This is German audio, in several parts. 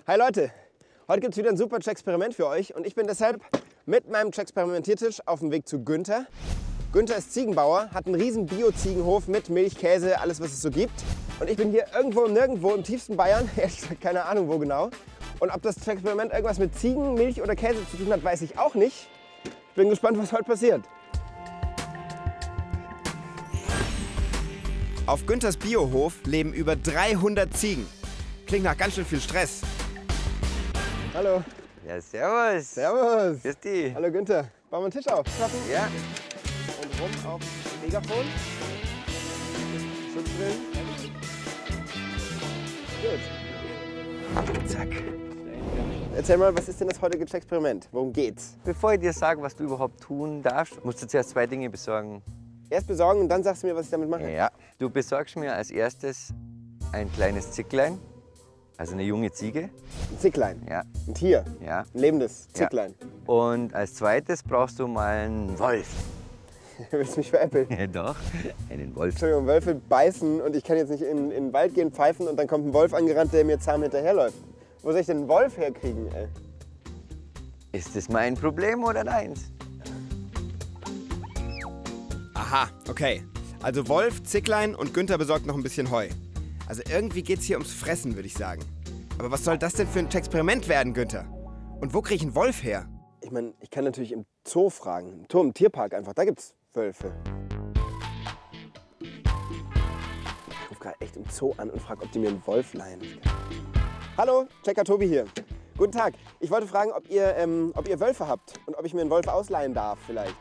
Hi Leute, heute gibt es wieder ein super Experiment für euch und ich bin deshalb mit meinem Experimentiertisch auf dem Weg zu Günther. Günther ist Ziegenbauer, hat einen riesen Bio-Ziegenhof mit Milch, Käse, alles was es so gibt. Und ich bin hier irgendwo nirgendwo im tiefsten Bayern, ehrlich gesagt keine Ahnung wo genau. Und ob das Experiment irgendwas mit Ziegen, Milch oder Käse zu tun hat, weiß ich auch nicht. Ich bin gespannt, was heute passiert. Auf Günthers Biohof leben über 300 Ziegen. Klingt nach ganz schön viel Stress. Hallo. Ja, servus. Servus. Grüß dich. Hallo Günther. Bauen wir einen Tisch auf. Klappen. Ja. Und rum auf Megafon. Schutzbrillen. Gut. Zack. Erzähl mal, was ist denn das heutige Experiment? Worum geht's? Bevor ich dir sage, was du überhaupt tun darfst, musst du zuerst zwei Dinge besorgen. Erst besorgen und dann sagst du mir, was ich damit mache? Ja. Du besorgst mir als erstes ein kleines Zicklein, also eine junge Ziege. Ein Zicklein. Ja. Ein Tier. Ja. Ein lebendes Zicklein. Ja. Und als zweites brauchst du mal einen Wolf. Willst du mich veräppeln? Ja, doch, einen Wolf. Entschuldigung, Wölfe beißen und ich kann jetzt nicht in den Wald gehen, pfeifen und dann kommt ein Wolf angerannt, der mir zahm hinterherläuft. Wo soll ich denn einen Wolf herkriegen, ey? Ist das mein Problem oder deins? Aha, okay. Also Wolf, Zicklein und Günther besorgt noch ein bisschen Heu. Also irgendwie geht's hier ums Fressen, würde ich sagen. Aber was soll das denn für ein Experiment werden, Günther? Und wo kriege ich einen Wolf her? Ich meine, ich kann natürlich im Zoo fragen. Im Tierpark einfach, da gibt's Wölfe. Ich rufe gerade echt im Zoo an und frage, ob die mir einen Wolf leihen. Hallo, Checker Tobi hier. Guten Tag. Ich wollte fragen, ob ihr Wölfe habt und ob ich mir einen Wolf ausleihen darf vielleicht.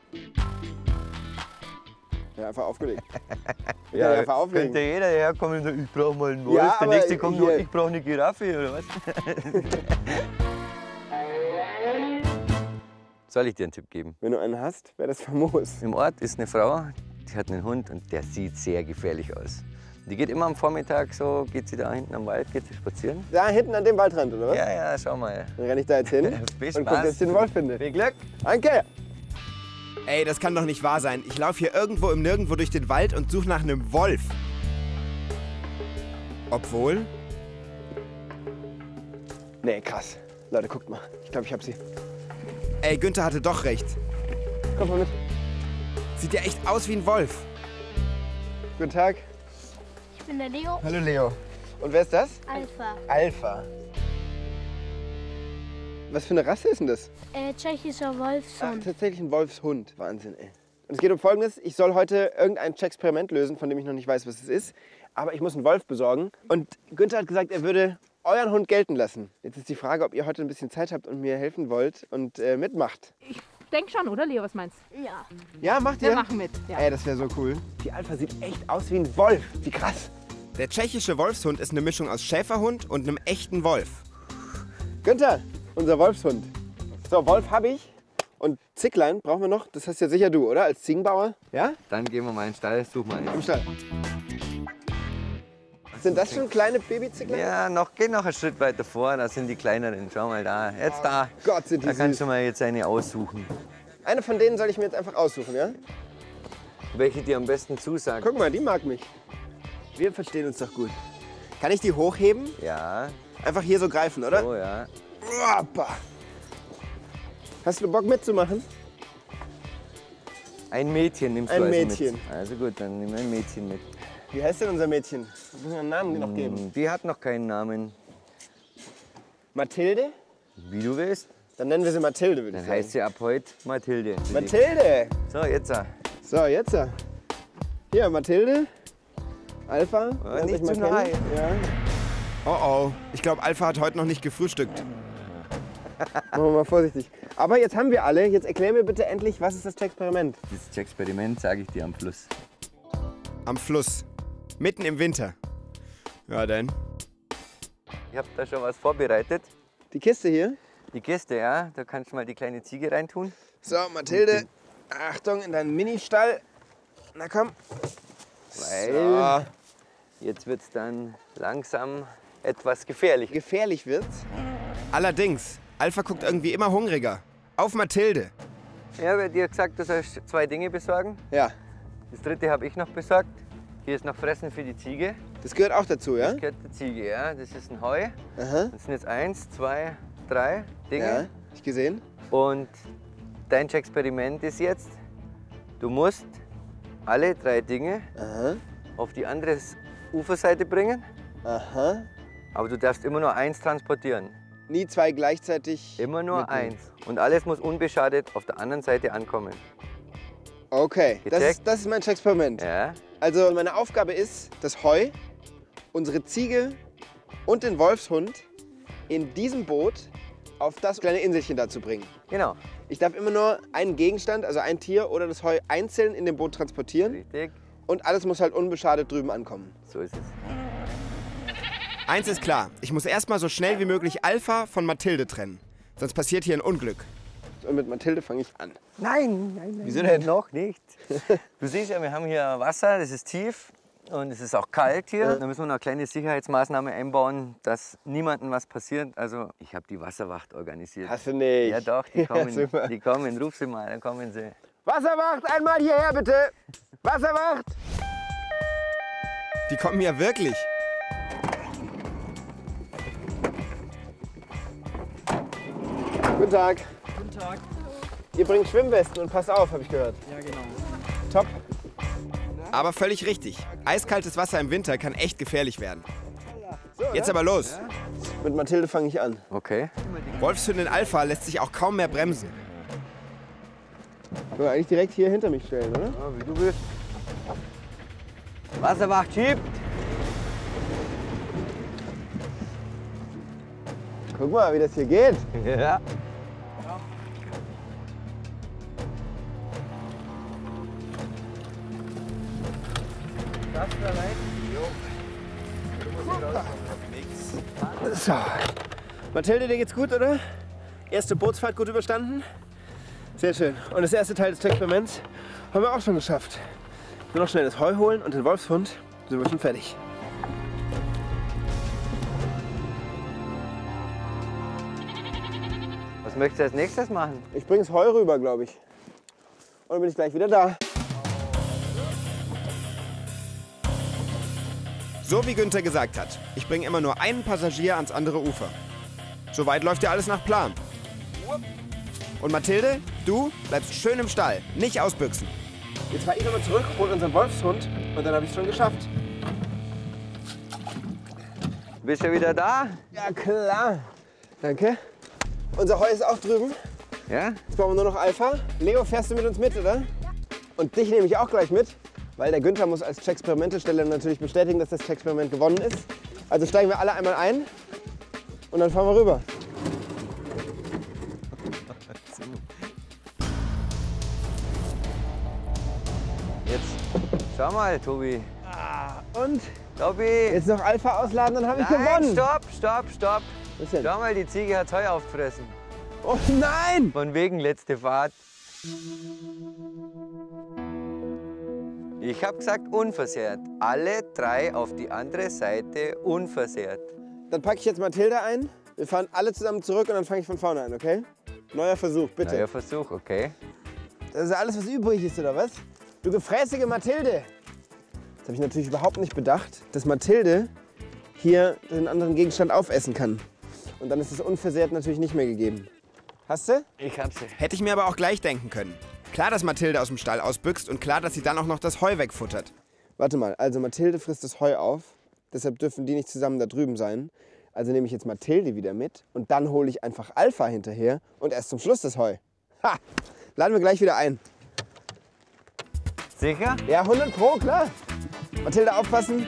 Ja, einfach aufgelegt. Ja, einfach auflegen. Könnte jeder herkommen und sagen, ich brauche mal einen Wolf. Ja, der aber nächste kommt hier- noch, ich brauche eine Giraffe oder was? Soll ich dir einen Tipp geben? Wenn du einen hast, wäre das famos. Im Ort ist eine Frau, die hat einen Hund und der sieht sehr gefährlich aus. Die geht immer am Vormittag so, geht sie da hinten am Wald, geht sie spazieren. Da hinten an dem Waldrand, oder was? Ja, ja, schau mal. Dann renne ich da jetzt hin Viel und guck, dass ich den Wolf finde. Viel Glück. Danke! Ey, das kann doch nicht wahr sein. Ich laufe hier irgendwo im Nirgendwo durch den Wald und suche nach einem Wolf. Obwohl... Nee, krass. Leute, guckt mal. Ich glaube, ich hab sie. Ey, Günther hatte doch recht. Kommt mal mit. Sieht ja echt aus wie ein Wolf. Guten Tag. Ich bin der Leo. Hallo, Leo. Und wer ist das? Alpha. Alpha. Was für eine Rasse ist denn das? Tschechischer Ach, Wolfshund. tatsächlich ein Wolfshund. Wahnsinn, ey. Und es geht um Folgendes. Ich soll heute irgendein Experiment lösen, von dem ich noch nicht weiß, was es ist. Aber ich muss einen Wolf besorgen. Und Günther hat gesagt, er würde euren Hund gelten lassen. Jetzt ist die Frage, ob ihr heute ein bisschen Zeit habt und mir helfen wollt und mitmacht. Ich denke schon, oder Leo, was meinst du? Ja. Ja, macht Wir ihr? machen mit. Ja. Ey, das wäre so cool. Die Alpha sieht echt aus wie ein Wolf. Wie krass. Der tschechische Wolfshund ist eine Mischung aus Schäferhund und einem echten Wolf. Günther, unser Wolfshund. So, Wolf habe ich. Und Zicklein brauchen wir noch. Das hast ja sicher du, oder? Als Ziegenbauer. Ja? Dann gehen wir mal in den Stall, such mal Im einen. Stall. Sind das schon kleine Babyzicklein? Ja, geh noch einen Schritt weiter vor, da sind die kleineren. Schau mal da, jetzt da. Gott, sind die Da kannst süß. du mal jetzt eine aussuchen. Eine von denen soll ich mir jetzt einfach aussuchen, ja? Welche dir am besten zusagt. Guck mal, die mag mich. Wir verstehen uns doch gut. Kann ich die hochheben? Ja, Einfach hier so greifen, oder? so ja. Hoppa. Hast du Bock mitzumachen? Ein Mädchen nimmst Ein du also Mädchen. mit. Also gut, dann nimm ein Mädchen mit. Wie heißt denn unser Mädchen? Müssen wir einen Namen noch geben? Die hat noch keinen Namen. Mathilde? Wie du willst. Dann nennen wir sie Mathilde, würde ich Dann sagen. heißt sie ab heute Mathilde. Mathilde! So, jetzt. So, jetzt. Hier, Mathilde. Alpha. lernt nicht euch zu mal nahe. kennen. Ja. Oh oh, ich glaube, Alpha hat heute noch nicht gefrühstückt. Machen wir mal vorsichtig. Aber jetzt haben wir alle. Jetzt erklär mir bitte endlich, was ist das Experiment? Das Experiment sage ich dir am Fluss. Am Fluss. Mitten im Winter. Ja, denn. Ich habe da schon was vorbereitet. Die Kiste hier. Die Kiste, ja, da kannst du mal die kleine Ziege reintun. So, Mathilde. Achtung, in deinen Ministall. Na komm. Weil So. jetzt wird es dann langsam etwas gefährlich. Gefährlich wird's. Allerdings, Alpha guckt irgendwie immer hungriger. Auf Mathilde. Ich habe dir gesagt, du sollst zwei Dinge besorgen. Ja. Das dritte habe ich noch besorgt. Hier ist noch Fressen für die Ziege. Das gehört auch dazu, ja? Das gehört der Ziege, ja. Das ist ein Heu. Aha. Das sind jetzt 1, 2, 3 Dinge. Ja, hab ich gesehen. Und dein Experiment ist jetzt, du musst alle 3 Dinge Aha. auf die andere Uferseite bringen. Aha. Aber du darfst immer nur 1 transportieren. Nie 2 gleichzeitig. Immer nur mitnehmen. 1. Und alles muss unbeschadet auf der anderen Seite ankommen. Okay, Gecheckt? das ist mein Experiment. Ja. Also meine Aufgabe ist, das Heu, unsere Ziege und den Wolfshund in diesem Boot auf das kleine Inselchen da zu bringen. Genau. Ich darf immer nur einen Gegenstand, also ein Tier oder das Heu einzeln in dem Boot transportieren. Richtig. Und alles muss halt unbeschadet drüben ankommen. So ist es. Eins ist klar, ich muss erstmal so schnell wie möglich Alpha von Mathilde trennen. Sonst passiert hier ein Unglück. Und mit Mathilde fange ich an. Nein. Wieso denn? Noch nicht. Du siehst ja, wir haben hier Wasser, das ist tief und es ist auch kalt hier. Da müssen wir noch eine kleine Sicherheitsmaßnahme einbauen, dass niemandem was passiert. Also ich habe die Wasserwacht organisiert. Hast du nicht? Ja doch, die kommen, super. die kommen, ruf sie mal, dann kommen sie. Wasserwacht, einmal hierher bitte! Wasserwacht! Die kommen ja wirklich. Guten Tag. Guten Tag. Ihr bringt Schwimmwesten und passt auf, habe ich gehört. Ja, genau. Top. Aber völlig richtig. Eiskaltes Wasser im Winter kann echt gefährlich werden. Jetzt aber los. Mit Mathilde fange ich an. Okay. Wolfshündin Alpha lässt sich auch kaum mehr bremsen. Können wir eigentlich direkt hier hinter mich stellen, oder? Ja, wie du willst. Wasserwacht schiebt. Guck mal, wie das hier geht. Ja. So. Mathilde, dir geht's gut, oder? Erste Bootsfahrt gut überstanden? Sehr schön. Und das erste Teil des Experiments haben wir auch schon geschafft. Nur noch schnell das Heu holen und den Wolfshund, sind wir schon fertig. Was möchtest du als nächstes machen? Ich bring's Heu rüber, glaube ich. Und dann bin ich gleich wieder da. So wie Günther gesagt hat, ich bringe immer nur einen Passagier ans andere Ufer. Soweit läuft ja alles nach Plan. Und Mathilde, du bleibst schön im Stall, nicht ausbüchsen. Jetzt fahr ich nochmal zurück, hol unseren Wolfshund und dann habe ich es schon geschafft. Bist du wieder da? Ja klar. Danke. Unser Heu ist auch drüben. Ja? Jetzt brauchen wir nur noch Alpha. Leo, fährst du mit uns mit, oder? Ja. Und dich nehme ich auch gleich mit, weil der Günther muss als Checksperimentesteller natürlich bestätigen, dass das Checkexperiment gewonnen ist. Also steigen wir alle einmal ein und dann fahren wir rüber. Jetzt schau mal, Tobi. Und Tobi! jetzt noch Alpha ausladen, dann habe ich Nein, gewonnen. stopp! Was denn? Schau mal, die Ziege hat Heu aufgefressen. Oh nein! Von wegen letzte Fahrt. Ich habe gesagt unversehrt. Alle 3 auf die andere Seite unversehrt. Dann packe ich jetzt Mathilde ein. Wir fahren alle zusammen zurück und dann fange ich von vorne an, okay? Neuer Versuch, bitte. Neuer Versuch, okay. Das ist alles, was übrig ist, oder was? Du gefräßige Mathilde! Das habe ich natürlich überhaupt nicht bedacht, dass Mathilde hier den anderen Gegenstand aufessen kann. Und dann ist es unversehrt natürlich nicht mehr gegeben. Hast du? Ich hab's. Hätte ich mir aber auch gleich denken können. Klar, dass Mathilde aus dem Stall ausbüchst und klar, dass sie dann auch noch das Heu wegfuttert. Warte mal, also Mathilde frisst das Heu auf, deshalb dürfen die nicht zusammen da drüben sein. Also nehme ich jetzt Mathilde wieder mit und dann hole ich einfach Alpha hinterher und erst zum Schluss das Heu. Ha! Laden wir gleich wieder ein. Sicher? Ja, 100 Pro, klar. Mathilde, aufpassen.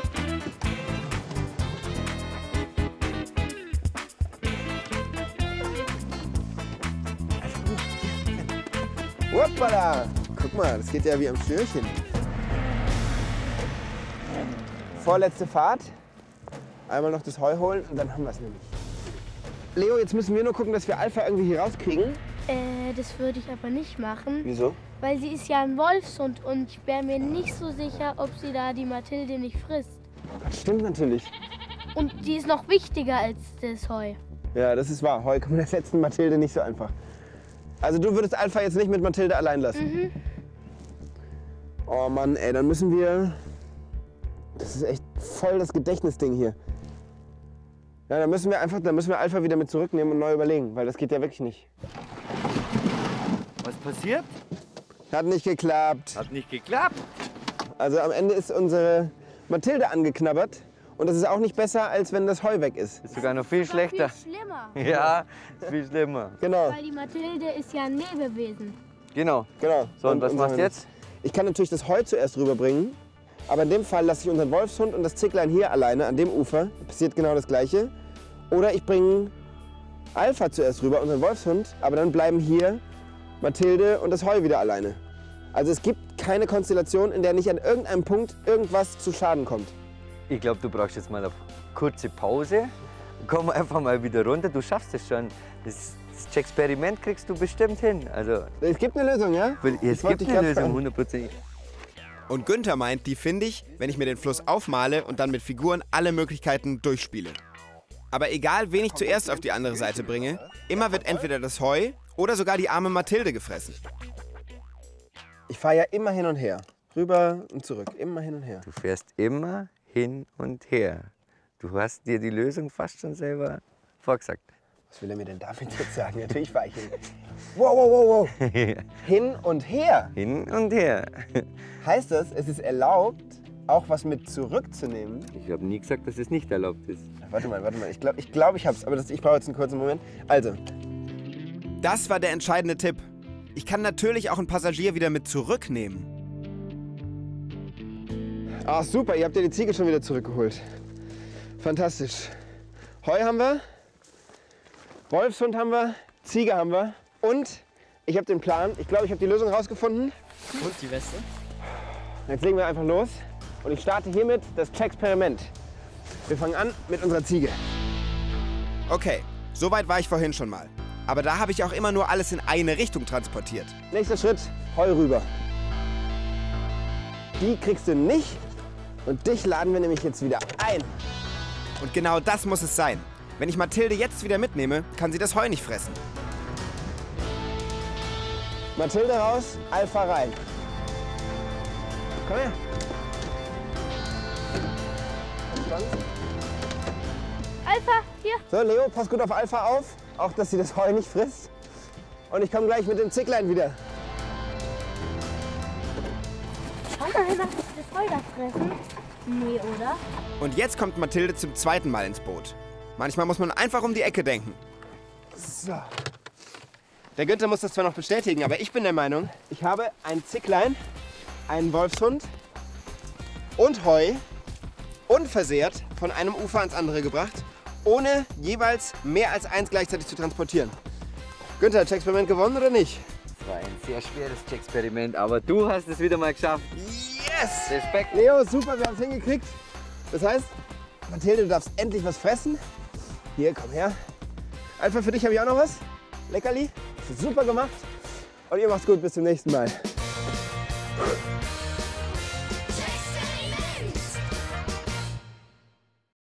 Hoppala! Guck mal, das geht ja wie am Schnürchen. Vorletzte Fahrt. Einmal noch das Heu holen und dann haben wir es nämlich. Leo, jetzt müssen wir nur gucken, dass wir Alpha irgendwie hier rauskriegen. Das würde ich aber nicht machen, Wieso? weil sie ist ja ein Wolfshund und ich wäre mir nicht so sicher, ob sie da die Mathilde nicht frisst. Das stimmt natürlich. Und die ist noch wichtiger als das Heu. Ja, das ist wahr. Heu kann man ersetzen, Mathilde nicht so einfach. Also du würdest Alpha jetzt nicht mit Mathilde allein lassen? Mhm. Oh Mann, ey, dann müssen wir... Das ist echt voll das Gedächtnisding hier. Ja, da müssen wir Alpha wieder mit zurücknehmen und neu überlegen, weil das geht ja wirklich nicht. Was passiert? Hat nicht geklappt. Hat nicht geklappt. Also am Ende ist unsere Mathilde angeknabbert. Und das ist auch nicht besser, als wenn das Heu weg ist. Ist sogar noch viel schlechter. Viel schlimmer. Ja, ist viel schlimmer. Genau. Weil die Mathilde ist ja ein Lebewesen. Genau. Genau. So, und was machst du jetzt? Ich kann natürlich das Heu zuerst rüberbringen. Aber in dem Fall lasse ich unseren Wolfshund und das Zicklein hier alleine an dem Ufer. Da passiert genau das Gleiche. Oder ich bringe Alpha zuerst rüber, unseren Wolfshund. Aber dann bleiben hier Mathilde und das Heu wieder alleine. Also es gibt keine Konstellation, in der nicht an irgendeinem Punkt irgendwas zu Schaden kommt. Ich glaube, du brauchst jetzt mal eine kurze Pause. Komm einfach mal wieder runter. Du schaffst es schon. Das Experiment kriegst du bestimmt hin. Also, Es gibt eine Lösung, ja? es wollte gibt ich eine grad Lösung, fragen. hundertprozentig. Und Günther meint, die finde ich, wenn ich mir den Fluss aufmale und dann mit Figuren alle Möglichkeiten durchspiele. Aber egal, wen ich zuerst auf die andere Seite bringe, immer wird entweder das Heu oder sogar die arme Mathilde gefressen. Ich fahre ja immer hin und her. Rüber und zurück. Immer hin und her. Du fährst immer hin und her. Du hast dir die Lösung fast schon selber vorgesagt. Was will er mir denn damit jetzt sagen? Natürlich fahre ich hin. Wow, wow, wow, wow. Hin und her. Hin und her. Heißt das, es ist erlaubt, auch was mit zurückzunehmen? Ich habe nie gesagt, dass es nicht erlaubt ist. Warte mal. Ich glaube, ich hab's. Aber ich brauche jetzt einen kurzen Moment. Also, Das war der entscheidende Tipp. Ich kann natürlich auch einen Passagier wieder mit zurücknehmen. ach super, ihr habt ja die Ziege schon wieder zurückgeholt. Fantastisch. Heu haben wir, Wolfshund haben wir, Ziege haben wir und ich habe den Plan. Ich glaube, ich habe die Lösung rausgefunden. Und die Weste? Jetzt legen wir einfach los und ich starte hiermit das Experiment. Wir fangen an mit unserer Ziege. Okay, so weit war ich vorhin schon mal. Aber da habe ich auch immer nur alles in eine Richtung transportiert. Nächster Schritt, Heu rüber. Die kriegst du nicht und dich laden wir nämlich jetzt wieder ein. Und genau das muss es sein. Wenn ich Mathilde jetzt wieder mitnehme, kann sie das Heu nicht fressen. Mathilde raus, Alpha rein. Komm her. Alpha, hier. So, Leo, pass gut auf Alpha auf. Auch, dass sie das Heu nicht frisst. Und ich komme gleich mit dem Zicklein wieder. Schau mal, dass sie das Heu da fressen. Nee, oder? Und jetzt kommt Mathilde zum zweiten Mal ins Boot. Manchmal muss man einfach um die Ecke denken. So. Der Günther muss das zwar noch bestätigen, aber ich bin der Meinung, ich habe ein Zicklein, einen Wolfshund und Heu unversehrt von einem Ufer ans andere gebracht, ohne jeweils mehr als eins gleichzeitig zu transportieren. Günther, hat das Experiment gewonnen oder nicht? Das war ein sehr schweres Experiment, aber du hast es wieder mal geschafft. Yes! Respekt. Leo, super, wir haben es hingekriegt. Das heißt, Mathilde, du darfst endlich was fressen. Hier, komm her. Alpha, für dich habe ich auch noch was. Leckerli. Super gemacht. Und ihr macht's gut, bis zum nächsten Mal.